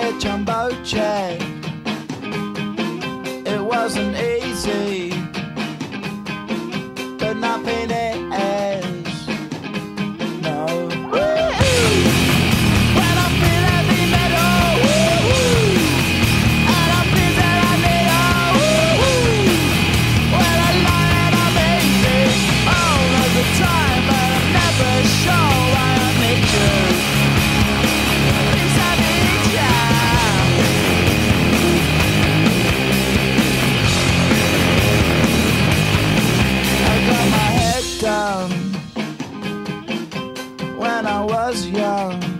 a jumbo jet. It wasn't easy, but nothing is. No. When I feel heavy metal, and I feel that I need when I lie and I'm easy all of the time, but I'm never sure why I need you. Please, I need ya. I got my head down when I was young.